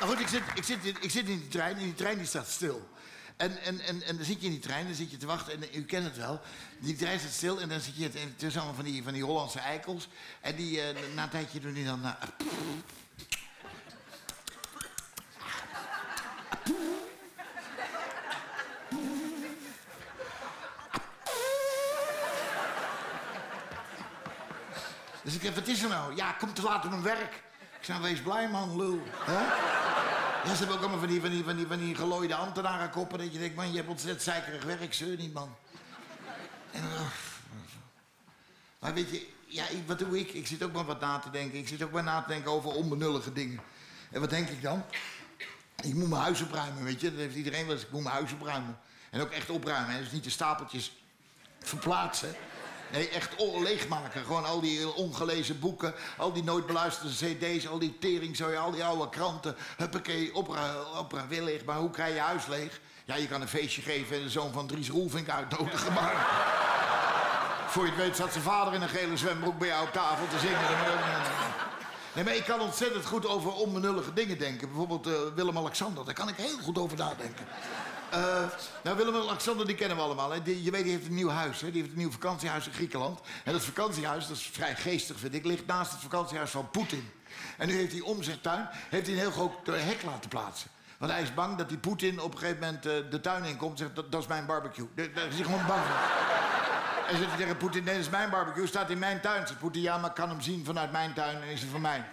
Nou goed, ik zit in die trein en die trein die staat stil. En dan zit je in die trein, dan zit je te wachten en u kent het wel. Die trein staat stil en dan zit je tussen allemaal van die Hollandse eikels. En die, na een tijdje doen die dan... Dus ik heb, wat is er nou? Ja, kom te laat op mijn werk. Ik zei, wees blij, man, lul. Huh? Ja, ze hebben ook allemaal van die gelooide ambtenarenkoppen... dat je denkt, man, je hebt ontzettend zeikerig werk, zeur niet, man. En, maar weet je, ja, wat doe ik? Ik zit ook maar wat na te denken. Ik zit ook maar na te denken over onbenullige dingen. En wat denk ik dan? Ik moet mijn huis opruimen, weet je. Dat heeft iedereen wel eens. Ik moet mijn huis opruimen. En ook echt opruimen, hè. Dus niet de stapeltjes verplaatsen. Nee, echt leegmaken. Gewoon al die ongelezen boeken, al die nooit beluisterde cd's, al die teringzooi, al die oude kranten. Huppakee, opera weer leeg. Maar hoe krijg je huis leeg? Ja, je kan een feestje geven en de zoon van Dries Roelvink uitnodigen, maar... Voor je het weet zat zijn vader in een gele zwembroek bij jou op tafel te zingen. Nee, maar ik kan ontzettend goed over onbenullige dingen denken. Bijvoorbeeld Willem-Alexander, daar kan ik heel goed over nadenken. Nou, Willem-Alexander, die kennen we allemaal. Hè. Je weet, die heeft een nieuw huis. Hè. Die heeft een nieuw vakantiehuis in Griekenland. En dat vakantiehuis, dat is vrij geestig, vind ik, ligt naast het vakantiehuis van Poetin. En nu heeft hij om zijn tuin een heel groot hek laten plaatsen. Want hij is bang dat die Poetin op een gegeven moment de tuin inkomt en zegt, dat is mijn barbecue. Daar is hij gewoon bang voor. En zegt hij tegen Poetin, nee, dat is mijn barbecue, staat in mijn tuin. Zegt Poetin, ja, maar ik kan hem zien vanuit mijn tuin en is hij van mij.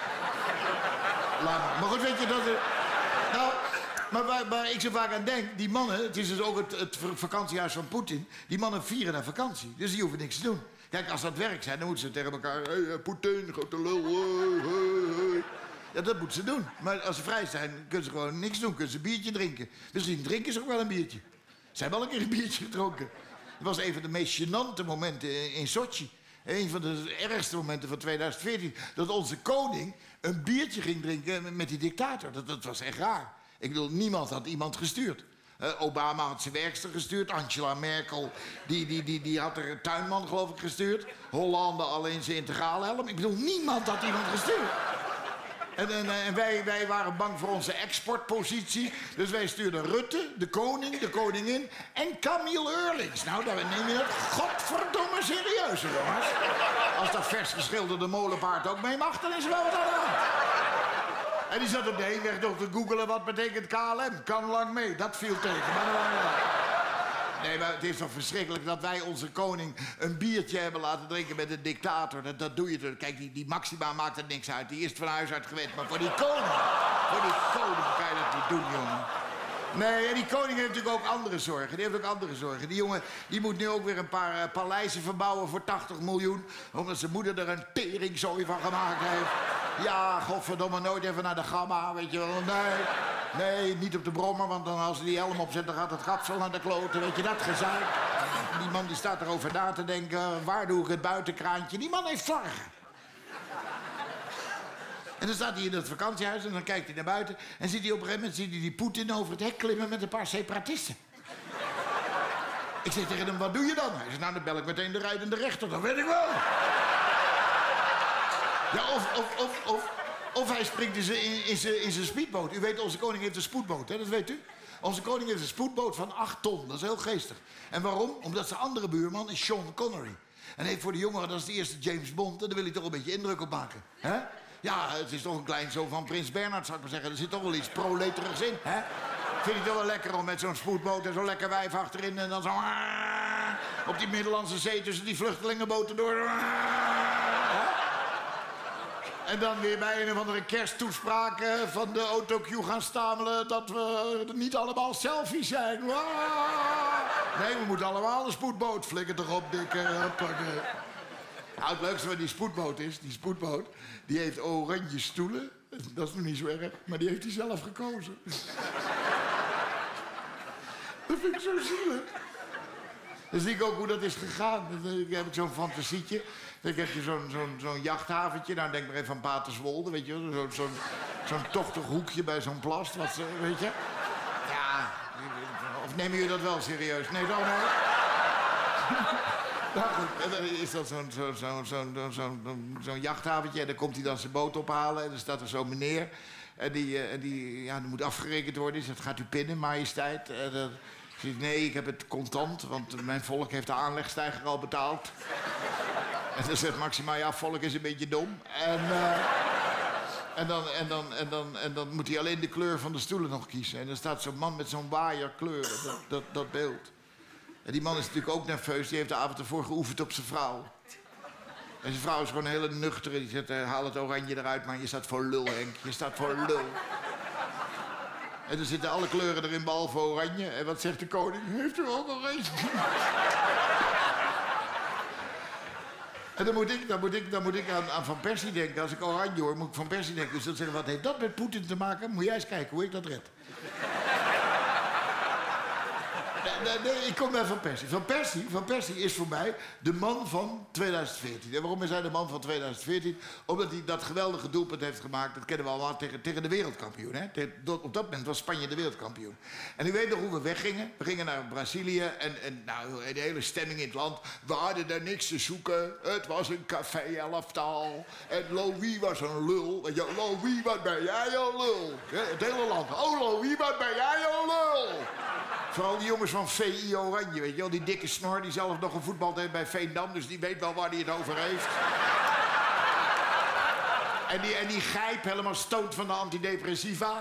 Laat maar. Maar goed, weet je, dat... Nou... Maar waar ik zo vaak aan denk, die mannen, het is dus ook het vakantiehuis van Poetin, die mannen vieren naar vakantie, dus die hoeven niks te doen. Kijk, als dat werk zijn, dan moeten ze tegen elkaar, hey, Poetin, grote lul, hey. Ja, dat moeten ze doen. Maar als ze vrij zijn, kunnen ze gewoon niks doen, kunnen ze een biertje drinken. Misschien drinken ze ook wel een biertje. Ze hebben wel een keer een biertje gedronken. Dat was een van de meest gênante momenten in Sochi. Een van de ergste momenten van 2014, dat onze koning een biertje ging drinken met die dictator. Dat was echt raar. Ik bedoel, niemand had iemand gestuurd. Obama had zijn werkster gestuurd. Angela Merkel, die had er een tuinman, geloof ik, gestuurd. Hollande alleen zijn integraalhelm. Ik bedoel, niemand had iemand gestuurd. En wij waren bang voor onze exportpositie. Dus wij stuurden Rutte, de koning, de koningin en Camille Eurlings. Nou, dan neem je het godverdomme serieus, jongens. Als dat vers geschilderde molenpaard ook mee mag, dan is er wel wat aan de hand. En die zat op de heenweg nog te googelen, wat betekent KLM? Kan lang mee, dat viel tegen. Nee, maar het is toch verschrikkelijk dat wij onze koning een biertje hebben laten drinken met een dictator. Dat doe je toch. Kijk, die Maxima maakt er niks uit. Die is het van huis uit gewend. Maar voor die koning kan je dat niet doen, jongen. Nee, en die koning heeft natuurlijk ook andere zorgen. Die heeft ook andere zorgen. Die jongen die moet nu ook weer een paar paleizen verbouwen voor 80 miljoen. Omdat zijn moeder er een teringzooi van gemaakt heeft. Ja, godverdomme, nooit even naar de gamma, weet je wel. Nee, niet op de brommer, want dan als ze die helm opzet, dan gaat het kapsel naar de kloten. Weet je, dat gezeik. Die man die staat erover na te denken. Waar doe ik het buitenkraantje? Die man heeft zorgen. En dan staat hij in het vakantiehuis en dan kijkt hij naar buiten. En ziet hij op een gegeven moment die Poetin over het hek klimmen met een paar separatisten. Ik zeg tegen hem, wat doe je dan? Hij zegt, nou, dan bel ik meteen de rijdende rechter. Dat weet ik wel. Ja, of hij springt in zijn speedboot. U weet, onze koning heeft een spoedboot, hè? Dat weet u. Onze koning heeft een spoedboot van 8 ton. Dat is heel geestig. En waarom? Omdat zijn andere buurman is Sean Connery. En heeft voor de jongeren, dat is de eerste James Bond. En daar wil hij toch een beetje indruk op maken. Hè? Ja, het is toch een kleinzoon van Prins Bernhard, zou ik maar zeggen. Er zit toch wel iets proleterigs in, hè? Vind je het toch wel lekker om met zo'n spoedboot en zo'n lekker wijf achterin... en dan zo... op die Middellandse Zee tussen die vluchtelingenboten door... En dan weer bij een of andere kersttoespraak van de autocue gaan stamelen... dat we niet allemaal selfies zijn. Nee, we moeten allemaal een spoedboot. Flikker toch op, dikke. Nou, het leukste van die spoedboot is... die heeft oranje stoelen. Dat is nog niet zo erg, maar die heeft hij zelf gekozen. Dat vind ik zo zielig. Dan zie ik ook hoe dat is gegaan. Dan heb ik zo'n fantasietje. Dan heb je zo'n jachthaventje. Nou, denk maar even aan Paterswolde, weet je wel. Zo'n tochtig hoekje bij zo'n plast. Weet je? Ja, of nemen jullie dat wel serieus? Nee, dan nou. Nou goed, en dan is dat zo'n jachthaventje. En dan komt hij dan zijn boot ophalen. En dan staat er zo'n meneer. En die moet afgerekend worden. Die zegt, gaat u pinnen, majesteit? En dan zegt hij, nee, ik heb het contant, want mijn volk heeft de aanlegstijger al betaald. En dan zegt Maxima, ja, volk is een beetje dom. En dan moet hij alleen de kleur van de stoelen nog kiezen. En dan staat zo'n man met zo'n waaier kleuren, dat beeld. En die man is natuurlijk ook nerveus. Die heeft de avond ervoor geoefend op zijn vrouw. En zijn vrouw is gewoon een hele nuchtere. Die zegt, haal het oranje eruit, maar je staat voor lul, Henk. Je staat voor lul. En dan zitten alle kleuren erin, behalve oranje. En wat zegt de koning? Heeft u ook oranje? En dan moet ik aan Van Persie denken. Als ik oranje hoor, moet ik Van Persie denken. Dus dan zeggen, wat heeft dat met Poetin te maken? Moet jij eens kijken hoe ik dat red. Nee, ik kom bij Van Persie. Van Persie is voor mij de man van 2014. En waarom is hij de man van 2014? Omdat hij dat geweldige doelpunt heeft gemaakt. Dat kennen we allemaal tegen de wereldkampioen. Hè? Op dat moment was Spanje de wereldkampioen. En u weet nog hoe we weggingen? We gingen naar Brazilië en de hele stemming in het land. We hadden daar niks te zoeken. Het was een café-elftal. En Louis was een lul. Weet je, Louis, wat ben jij een lul? Ja, het hele land. Oh, Louis, wat ben jij een lul? Vooral die jongens van VI Oranje, weet je wel. Die dikke snor die zelf nog een voetbal deed bij Veendam. Dus die weet wel waar hij het over heeft. En die Gijp helemaal stoot van de antidepressiva.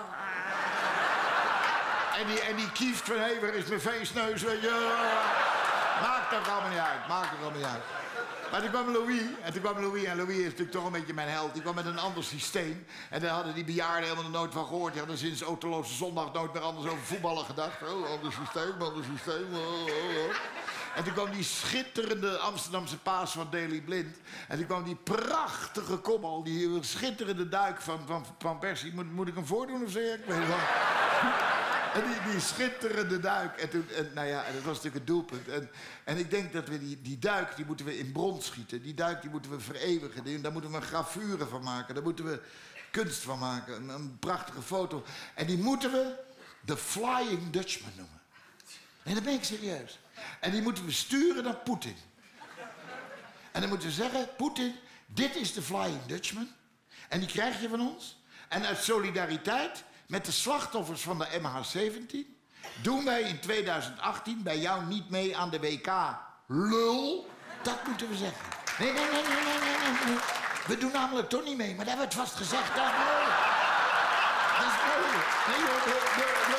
En die kieft van, hé, waar is mijn feestneus, weet je. Maakt er allemaal niet uit. Maar toen kwam Louis. En Louis is natuurlijk toch een beetje mijn held. Die kwam met een ander systeem. En daar hadden die bejaarden helemaal nog nooit van gehoord. Die hadden sinds Autoloze Zondag nooit meer anders over voetballen gedacht. Oh, ander systeem. Oh. En toen kwam die schitterende Amsterdamse paas van Daley Blind. En toen kwam die prachtige kopbal, die schitterende duik van Persie. Moet ik hem voordoen of zo? Ik weet het wel. En die schitterende duik. En dat was natuurlijk het doelpunt. En ik denk dat we die duik, die moeten we in brons schieten. Die duik, die moeten we vereeuwigen. Daar moeten we gravure van maken. Daar moeten we kunst van maken. Een prachtige foto. En die moeten we de Flying Dutchman noemen. En dat ben ik serieus. En die moeten we sturen naar Poetin. En dan moeten we zeggen, Poetin, dit is de Flying Dutchman. En die krijg je van ons. En uit solidariteit met de slachtoffers van de MH17... doen wij in 2018 bij jou niet mee aan de WK. Lul. Dat moeten we zeggen. Nee. We doen namelijk toch niet mee, maar daar hebben we het vast gezegd. Dat is mooi. Dat is mooi. Nee.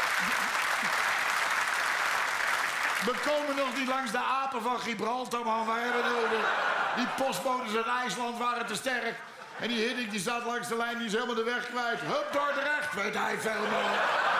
We komen nog niet langs de apen van Gibraltar, man. Waar hebben we die postbodes uit IJsland waren te sterk. En die Hiddink die staat langs de lijn, die is helemaal de weg kwijt. Hup, Dordrecht, weet hij veel meer.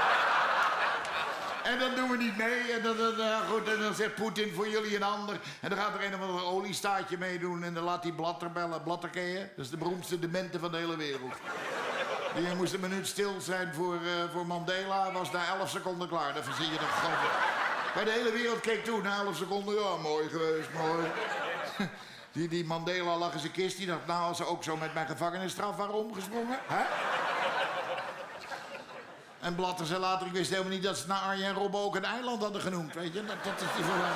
En dan doen we niet mee. En dan zegt Poetin voor jullie een ander. En dan gaat er een of ander oliestaatje meedoen. En dan laat hij Blatter bellen. Blatter ken je? Dat is de beroemdste demente van de hele wereld. Die moest een minuut stil zijn voor Mandela. Was na 11 seconden klaar. Dan zie je dat gewoon. Bij de hele wereld keek toe na 11 seconden. Ja, mooi geweest, mooi. Die Mandela lag in zijn kist. Die dacht, nou, als ze ook zo met mijn gevangenisstraf waren omgesprongen. Hè? En Blatter zei later, ik wist helemaal niet dat ze naar Arjen en Robben ook een eiland hadden genoemd. Weet je, dat is die verhaal.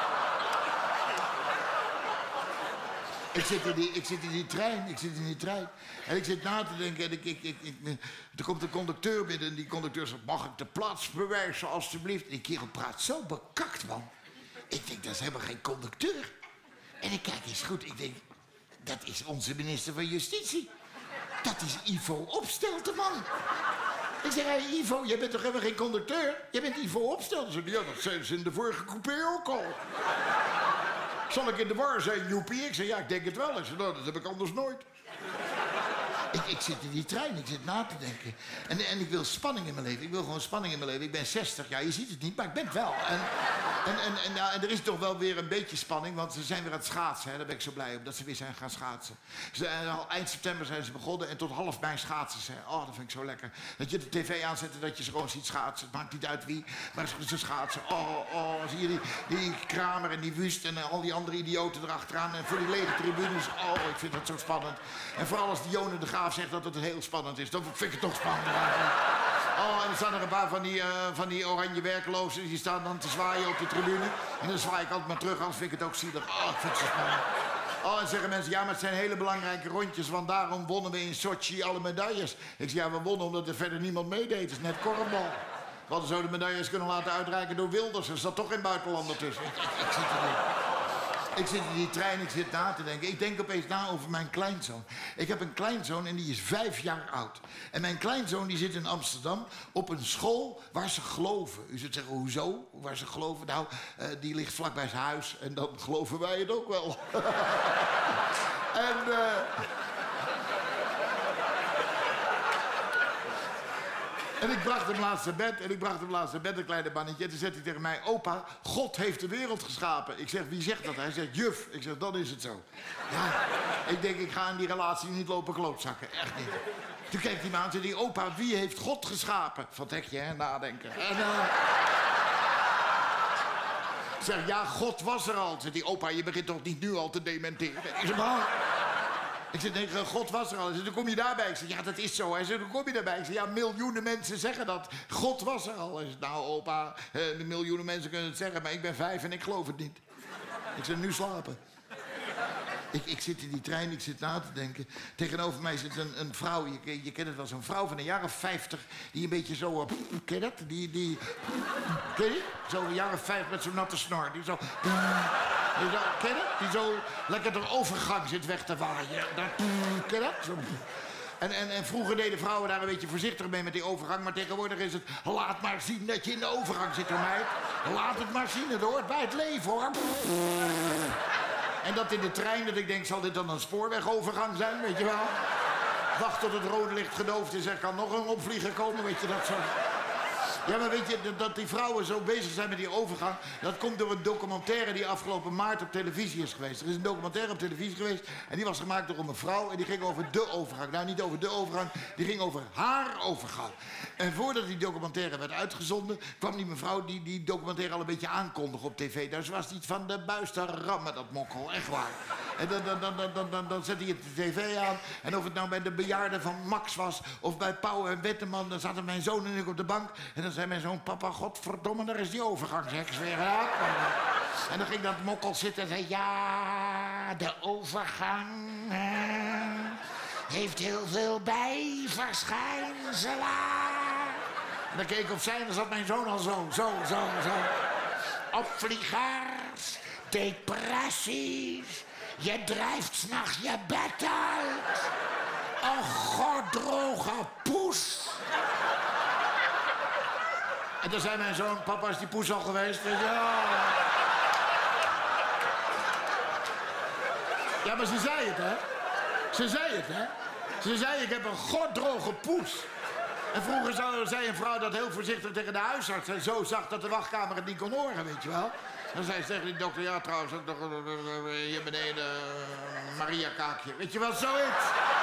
Ik zit in die trein. En ik zit na te denken en er komt een conducteur binnen en die conducteur zegt, mag ik de plaats bewijzen alstublieft? En die kerel praat zo bekakt, man. Ik denk, dat is helemaal geen conducteur. En ik kijk eens goed, ik denk, dat is onze minister van Justitie. Dat is Ivo Opstelten, man. Ik zeg, hey Ivo, jij bent toch helemaal geen conducteur? Jij bent Ivo Opstelten. Zeg, ja, dat zijn ze in de vorige coupé ook al. Zal ik in de war zijn, Joepie? Ik zei, ja, ik denk het wel. Ik zei, nou, dat heb ik anders nooit. Ik zit in die trein, ik zit na te denken. En ik wil spanning in mijn leven. Ik wil gewoon spanning in mijn leven. Ik ben 60, ja, je ziet het niet, maar ik ben het wel. En er is toch wel weer een beetje spanning, want ze zijn weer aan het schaatsen. Hè. Daar ben ik zo blij op, dat ze weer zijn gaan schaatsen. Al eind september zijn ze begonnen en tot half mei schaatsen ze. Oh, dat vind ik zo lekker. Dat je de tv aanzet en dat je ze gewoon ziet schaatsen. Het maakt niet uit wie, maar ze schaatsen. Oh, zie je die Kramer en die Wust en al die andere idioten erachteraan. En voor die lege tribunes, oh, ik vind dat zo spannend. En vooral als Dionne de Graaf zegt dat het heel spannend is, dan vind ik het toch spannend. Oh, en er staan er een paar van die oranje werklozen, die staan dan te zwaaien op de tribune. En dan zwaai ik altijd maar terug, anders vind ik het ook zielig. Oh, ik vind het zo spannend. Oh, en zeggen mensen, ja, maar het zijn hele belangrijke rondjes, want daarom wonnen we in Sochi alle medailles. Ik zeg, ja, we wonnen omdat er verder niemand meedeed. Het is net korfbal. We hadden zo de medailles kunnen laten uitreiken door Wilders. Er zat toch geen buitenlander tussen. Ik zit in die trein, ik zit na te denken. Ik denk opeens na over mijn kleinzoon. Ik heb een kleinzoon en die is 5 jaar oud. En mijn kleinzoon die zit in Amsterdam op een school waar ze geloven. U zult zeggen, hoezo? Waar ze geloven? Nou, die ligt vlakbij zijn huis en dan geloven wij het ook wel. En ik bracht hem laatst naar bed, een kleine mannetje. En toen zegt hij tegen mij, opa, God heeft de wereld geschapen. Ik zeg, wie zegt dat? Hij zegt, juf. Ik zeg, dan is het zo. Ja, ik denk, ik ga in die relatie niet lopen klootzakken. Echt niet. Toen kijkt hij me aan en zei hij, opa, wie heeft God geschapen? Van tekje, hè, nadenken. En, ik zeg, ja, God was er al. Zegt hij, opa, je begint toch niet nu al te dementeren? Ik zeg, maar... Ik zeg, nee, God was er al. Hij zegt, dan kom je daarbij. Ik zeg, ja, dat is zo. Hij zegt, dan kom je daarbij. Ik zeg, ja, miljoenen mensen zeggen dat. God was er al. Hij zegt, nou, opa, miljoenen mensen kunnen het zeggen, maar ik ben 5 en ik geloof het niet. Ik zeg, nu slapen. Ik zit in die trein, ik zit na te denken. Tegenover mij zit een vrouw, je kent het wel, zo'n vrouw van een jaar of 50... die een beetje zo... ken je dat? Ken je? Zo'n jaar of 5 met zo'n natte snor. Die zo... ken je dat? Die zo lekker de overgang zit weg te waaien. Ken je dat? Zo. En vroeger deden vrouwen daar een beetje voorzichtig mee met die overgang. Maar tegenwoordig is het, laat maar zien dat je in de overgang zit, hoor, meid. Laat het maar zien, het hoort bij het leven, hoor. En dat in de trein, dat ik denk, zal dit dan een spoorwegovergang zijn, weet je wel? Wacht tot het rode licht gedoofd is, er kan nog een opvlieger komen, weet je dat zo. Ja, maar weet je, dat die vrouwen zo bezig zijn met die overgang... dat komt door een documentaire die afgelopen maart op televisie is geweest. Er is een documentaire op televisie geweest... en die was gemaakt door een mevrouw en die ging over de overgang. Nou, niet over de overgang, die ging over haar overgang. En voordat die documentaire werd uitgezonden... kwam die mevrouw die documentaire al een beetje aankondigen op tv. Dus was niet van de buis te rammen, dat mokkel, echt waar. En dan zette hij de tv aan... en of het nou bij de bejaarden van Max was... of bij Pauw en Wetteman, dan zaten mijn zoon en ik op de bank... en dan zei mijn zoon, papa, godverdomme, daar is die overgangsheks weer. Ja. En dan ging dat mokkel zitten en zei... ja, de overgang heeft heel veel bijverschijnselen. En dan keek ik opzij en dan zat mijn zoon al zo. Opvliegers, depressies, je drijft 's nachts je bed uit. Een goddroge poes. En toen zei mijn zoon, papa, is die poes al geweest? Ja. Ja, maar ze zei het, hè? Ze zei, ik heb een goddroge poes. En vroeger zei een vrouw dat heel voorzichtig tegen de huisarts... en zo zacht dat de wachtkamer het niet kon horen, weet je wel. Dan zei ze tegen die dokter, ja, trouwens, ook nog hier beneden Maria Kaakje. Weet je wel, zoiets.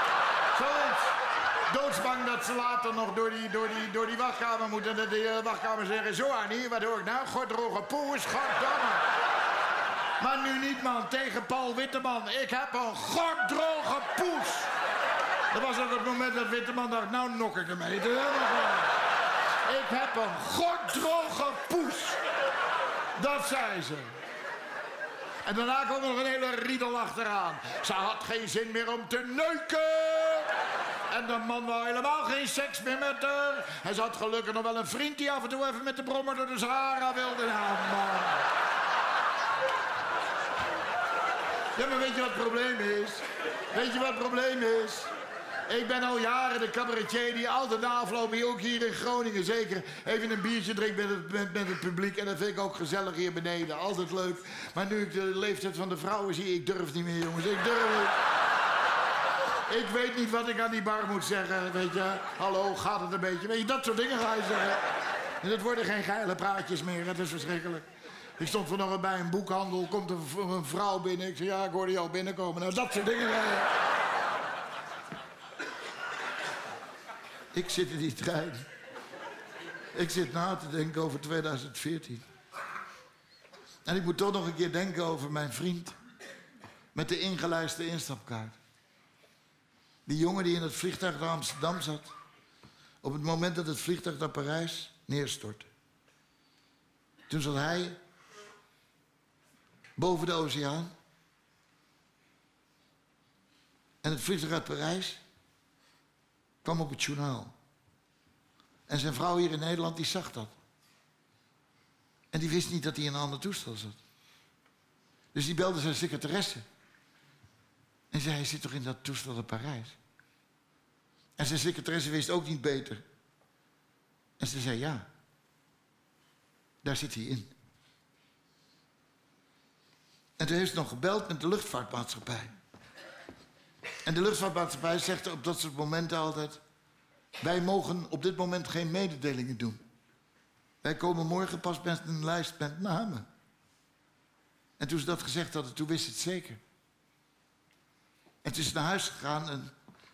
Doodsbang dat ze later nog door die wachtkamer moeten. En de wachtkamer zeggen, zo Annie, wat hoor ik nou? Goddroge poes, goddamme. Maar nu niet, man, tegen Paul Witteman. Ik heb een goddroge poes. Dat was ook het moment dat Witteman dacht, nou nok ik ermee. Ik heb een goddroge poes. Dat zei ze. En daarna kwam er nog een hele riedel achteraan. Ze had geen zin meer om te neuken. En de man wou helemaal geen seks meer met haar. En ze had gelukkig nog wel een vriend die af en toe even met de brommer door de Sahara wilde. Nou, man. Ja, maar weet je wat het probleem is? Ik ben al jaren de cabaretier die altijd na afloop, ook hier in Groningen zeker, even een biertje drinkt met het publiek. En dat vind ik ook gezellig hier beneden, altijd leuk. Maar nu ik de leeftijd van de vrouwen zie, ik durf niet meer, jongens. Ik durf niet. Ik weet niet wat ik aan die bar moet zeggen, weet je. Hallo, gaat het een beetje? Weet je, dat soort dingen ga je zeggen. En het worden geen geile praatjes meer, het is verschrikkelijk. Ik stond vanochtend bij een boekhandel, komt een vrouw binnen. Ik zei, ja, ik hoorde je al binnenkomen. Nou, dat soort dingen. Ik zit in die trein. Ik zit na te denken over 2014. En ik moet toch nog een keer denken over mijn vriend. Met de ingelijste instapkaart. Die jongen die in het vliegtuig naar Amsterdam zat. Op het moment dat het vliegtuig naar Parijs neerstortte. Toen zat hij boven de oceaan. En het vliegtuig uit Parijs kwam op het journaal. En zijn vrouw hier in Nederland, die zag dat. En die wist niet dat hij in een ander toestel zat. Dus die belde zijn secretaresse. En zei, hij zit toch in dat toestel in Parijs? En zijn secretaresse wist ook niet beter. En ze zei, ja. Daar zit hij in. En toen heeft ze nog gebeld met de luchtvaartmaatschappij. En de luchtvaartmaatschappij zegt op dat soort momenten altijd... wij mogen op dit moment geen mededelingen doen. Wij komen morgen pas met een lijst met namen. En toen ze dat gezegd hadden, toen wist ze het zeker. En toen is ze naar huis gegaan en...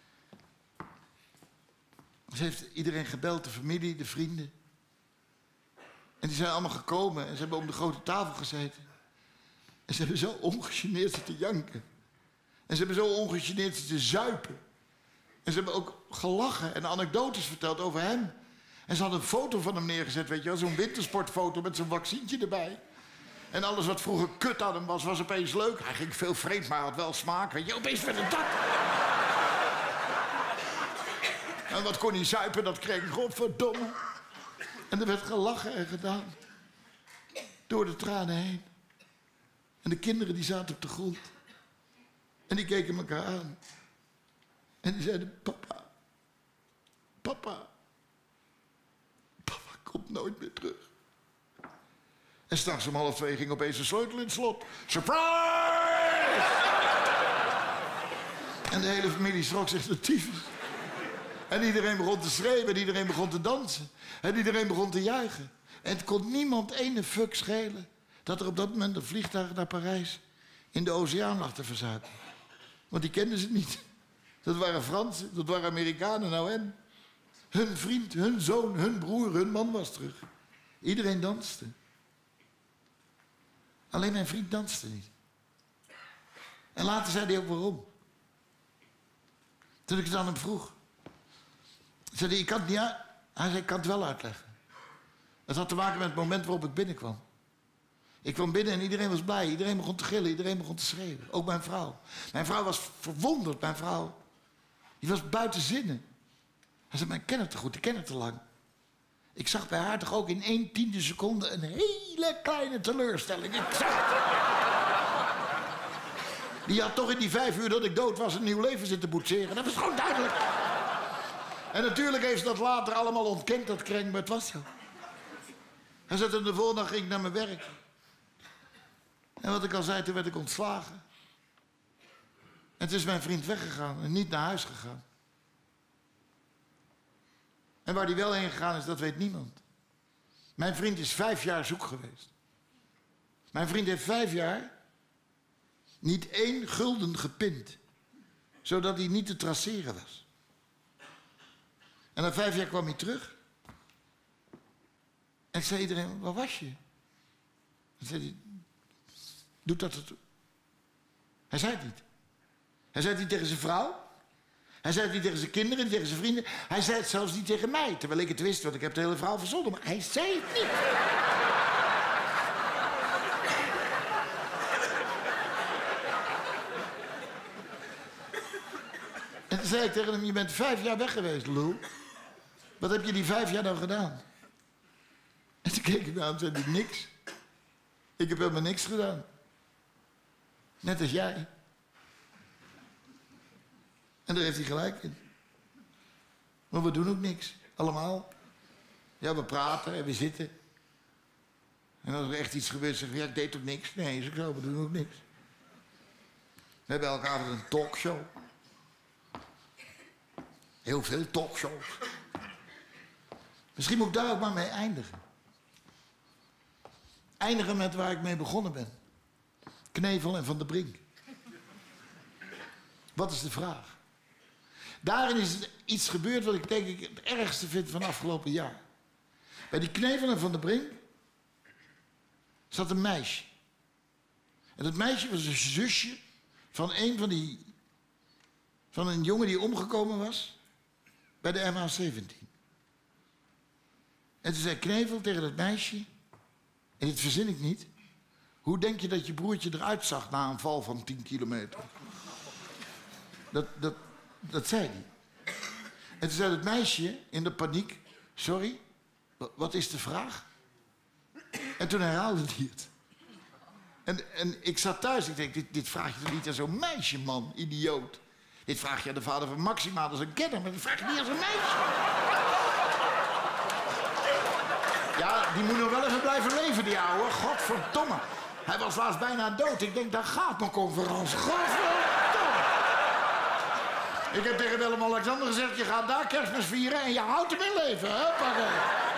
ze heeft iedereen gebeld, de familie, de vrienden. En die zijn allemaal gekomen en ze hebben om de grote tafel gezeten. En ze hebben zo ongegeneerd zitten janken. En ze hebben zo ongegeneerd zitten zuipen. En ze hebben ook gelachen en anekdotes verteld over hem. En ze hadden een foto van hem neergezet, weet je wel. Zo'n wintersportfoto met zo'n vaccientje erbij. En alles wat vroeger kut aan hem was, was opeens leuk. Hij ging veel vreemd, maar had wel smaak. Weet je, opeens werd het dat. En wat kon hij zuipen, dat kreeg ik, godverdomme. En er werd gelachen en gedaan. Door de tranen heen. En de kinderen die zaten op de grond. En die keken elkaar aan. En die zeiden, papa. Papa. Papa komt nooit meer terug. En s'nachts om 1:30 ging opeens de sleutel in het slot. Surprise! En de hele familie schrok zich de tyfus. En iedereen begon te schreeuwen en iedereen begon te dansen. En iedereen begon te juichen. En het kon niemand ene fuck schelen... dat er op dat moment een vliegtuig naar Parijs... in de oceaan lag te verzuipen. Want die kenden ze niet. Dat waren Fransen, dat waren Amerikanen, nou en. Hun vriend, hun zoon, hun broer, hun man was terug. Iedereen danste. Alleen mijn vriend danste niet. En later zei hij ook waarom. Toen ik het aan hem vroeg. Zei hij, ik kan het niet uit. Hij zei, ik kan het wel uitleggen. Het had te maken met het moment waarop ik binnenkwam. Ik kwam binnen en iedereen was blij. Iedereen begon te gillen, iedereen begon te schreeuwen. Ook mijn vrouw. Mijn vrouw was verwonderd, mijn vrouw. Die was buiten zinnen. Hij zei, maar ik ken het te goed, ik ken het te lang. Ik zag bij haar toch ook in 1/10 seconde een hele kleine teleurstelling. Ik zag het. Die had toch in die 5 uur dat ik dood was een nieuw leven zitten boetseren. Dat was gewoon duidelijk. En natuurlijk heeft ze dat later allemaal ontkend, dat kreng, maar het was zo. Hij zei, en de volgende dag ging ik naar mijn werk. En wat ik al zei, toen werd ik ontslagen. En toen is mijn vriend weggegaan en niet naar huis gegaan. En waar hij wel heen gegaan is, dat weet niemand. Mijn vriend is 5 jaar zoek geweest. Mijn vriend heeft 5 jaar niet 1 gulden gepind. Zodat hij niet te traceren was. En na 5 jaar kwam hij terug. En zei iedereen, waar was je? En zei hij, doet dat het? Hij zei het niet. Hij zei het niet tegen zijn vrouw. Hij zei het niet tegen zijn kinderen, niet tegen zijn vrienden. Hij zei het zelfs niet tegen mij, terwijl ik het wist, want ik heb de hele verhaal verzonnen. Maar hij zei het niet. En toen zei ik tegen hem, je bent 5 jaar weg geweest, lul. Wat heb je die 5 jaar nou gedaan? En toen keek ik naar hem en zei hij, niks. Ik heb helemaal niks gedaan. Net als jij. En daar heeft hij gelijk in. Maar we doen ook niks. Allemaal. Ja, we praten en we zitten. En als er echt iets gebeurt, zeggen we, ja, ik deed ook niks. Nee, is ook zo, we doen ook niks. We hebben elke avond een talkshow. Heel veel talkshows. Misschien moet ik daar ook maar mee eindigen. Eindigen met waar ik mee begonnen ben. Knevel en Van der Brink. Wat is de vraag? Daarin is iets gebeurd wat ik denk ik het ergste vind van afgelopen jaar. Bij die Knevel en Van der Brink zat een meisje. En dat meisje was een zusje van een jongen die omgekomen was bij de MH17. En toen zei Knevel tegen dat meisje, en dit verzin ik niet, hoe denk je dat je broertje eruit zag na een val van 10 kilometer? Dat zei hij. En toen zei het meisje in de paniek... Sorry, wat is de vraag? En toen herhaalde hij het. En ik zat thuis, ik denk, dit vraag je toch niet aan zo'n meisje, man, idioot. Dit vraag je aan de vader van Maxima, dat is een kenner, maar dit vraag je niet aan zo'n meisje. Ja, die moet nog wel even blijven leven, die ouwe. Godverdomme. Hij was laatst bijna dood. Ik denk, daar gaat mijn conferentie. Godverdomme. Ik heb tegen Willem-Alexander gezegd, je gaat daar Kerstmis vieren en je houdt hem in leven, hè? Pakken.